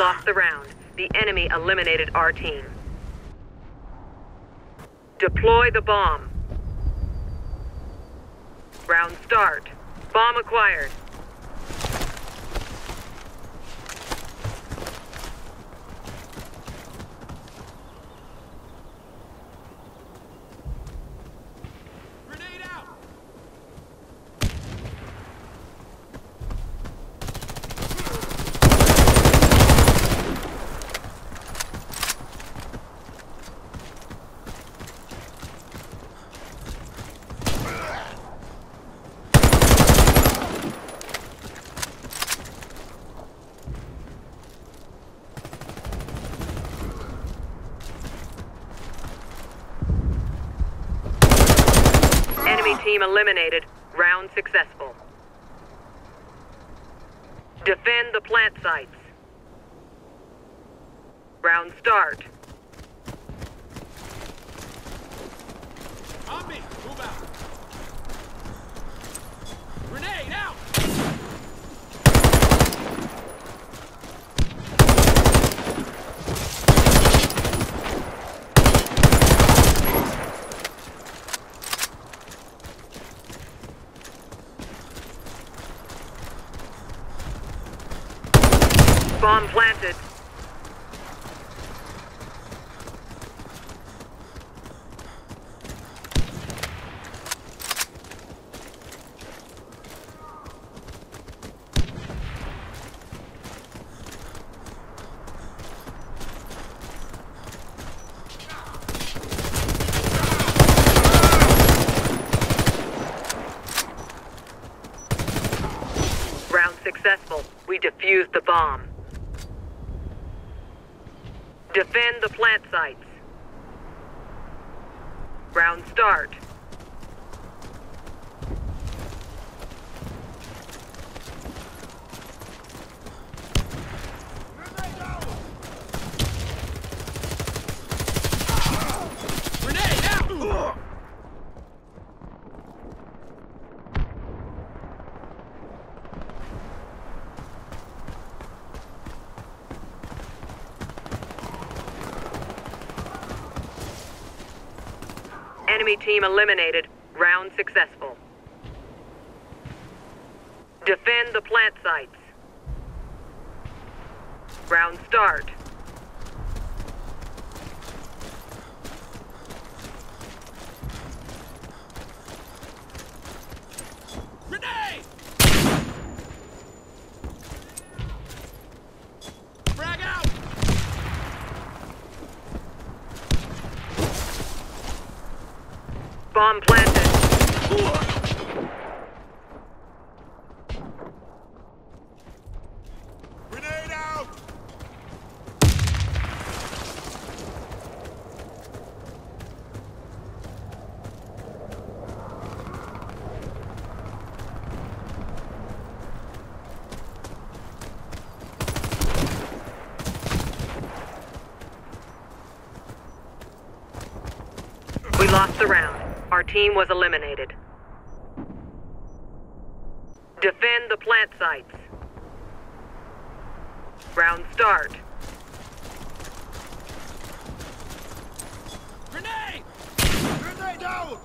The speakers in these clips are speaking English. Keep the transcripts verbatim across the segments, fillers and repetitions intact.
lost the round. The enemy eliminated our team. Deploy the bomb. Round start. Bomb acquired. Team eliminated. Round successful. Defend the plant sites. Round start. On me! Move out! Grenade out! Bomb planted. Round successful. We defused the bomb. Defend the plant sites. Round start. Grenade out! Enemy team eliminated. Round successful. Defend the plant sites. Round start. Grenade! Frag out! Bomb planted. Grenade out! We lost the round. Our team was eliminated. Defend the plant sites. Round start. Grenade! Grenade out!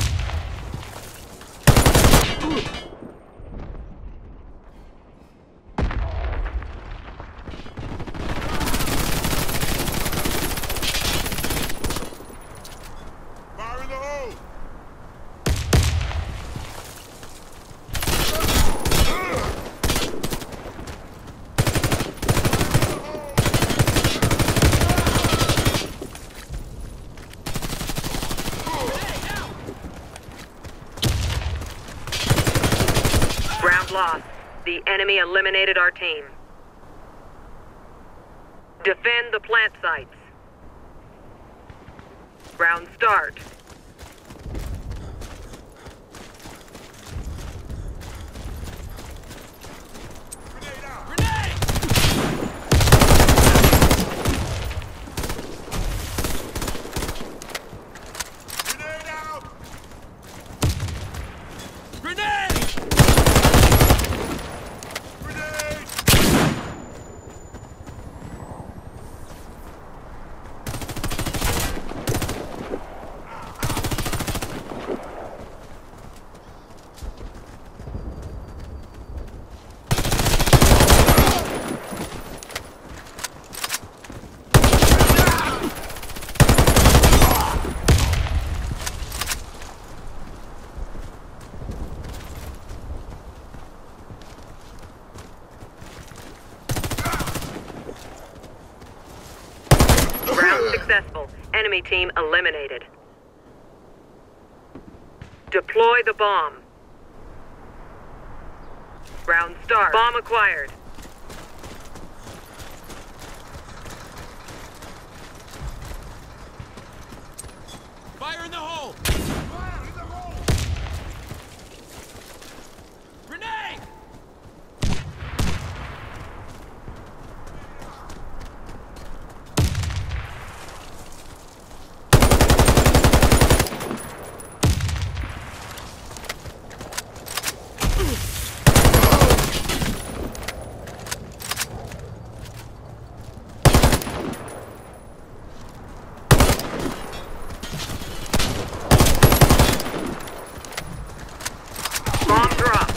Fire in the hole! Round lost. The enemy eliminated our team. Defend the plant sites. Round start. Grenade out! Grenade! Grenade out! Grenade! Grenade! Enemy team eliminated. Deploy the bomb. Round start. Bomb acquired. Fire in the hole! Fire in the hole! Grenade! Bomb dropped.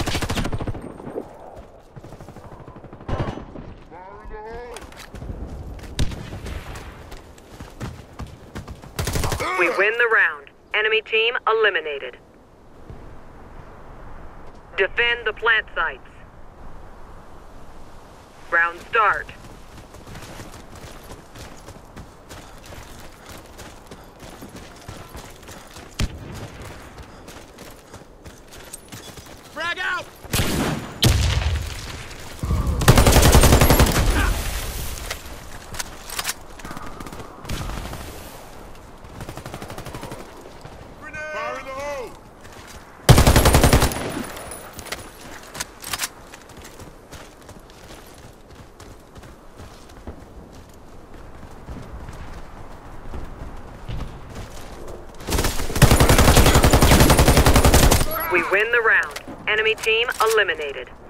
We win the round. Enemy team eliminated. Defend the plant sites. Round start. Frag out! Grenade! Fire in the hole! We win the round. Enemy team eliminated.